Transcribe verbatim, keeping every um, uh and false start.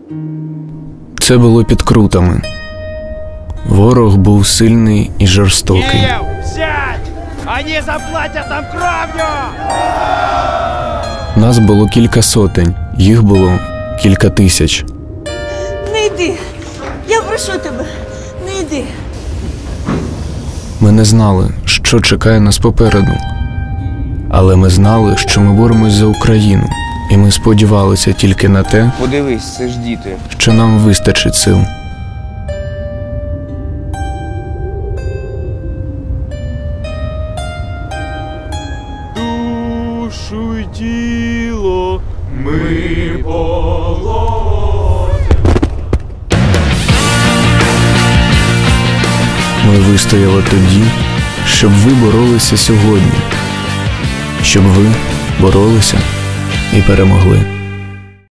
Це було під Крутами. Ворог був сильний і жорстокий. Київ, сядь! Они заплатять нам кров'ю! Нас було кілька сотень, їх було кілька тисяч. Не йди. Я прошу тебе, не йди. Ми не знали, що чекає нас попереду. Але ми знали, що ми боремось за Україну. І ми сподівалися тільки на те, Подивись, це ж діти. що нам вистачить сил. Душу й тіло ми Ми вистояли тоді, щоб ви боролися сьогодні. Щоб ви боролися і перемогли.